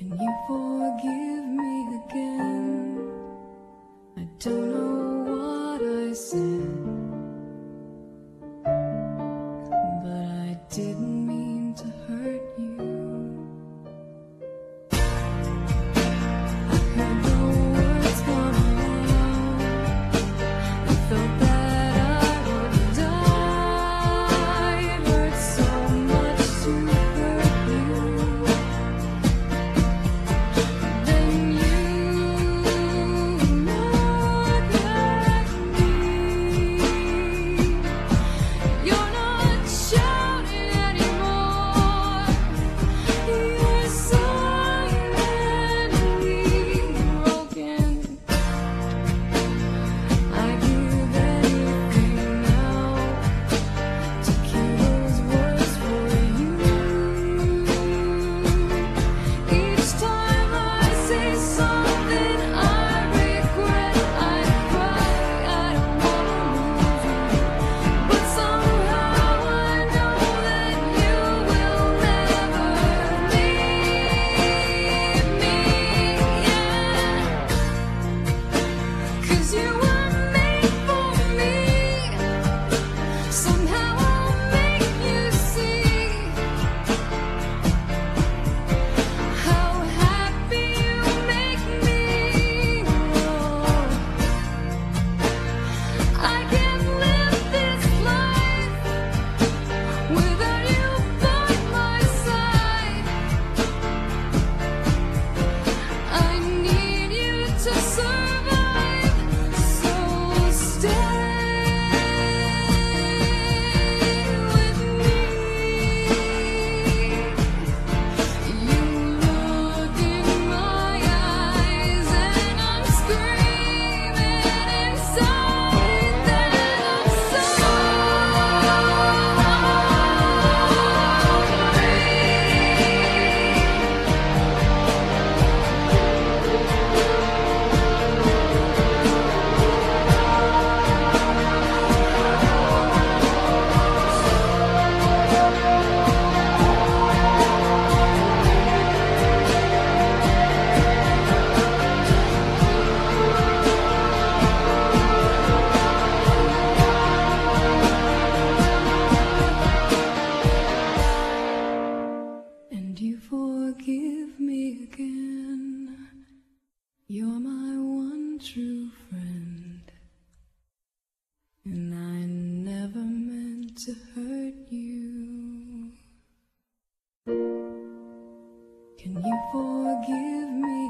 Can you forgive me again? I don't know what I said, but I didn't mean to hurt you. I heard the words come out. I felt that I would die. It hurt so much to hurt you. Then you look at me. You're not shouting anymore. You're silently broken. I give anything now to kill those words for you. Each time I say something I regret, I cry. I don't wanna lose you, but somehow I know that you will never leave me. Yeah, 'cause you were made for me. Somehow I'll make you see how happy you make me. Oh, I can't live this life without you by my side. I need you to survive, so stay with me. You look in my eyes and I'm screaming inside that I'm and you forgive me again. You're my one true friend, and I never meant to hurt you. Can you forgive me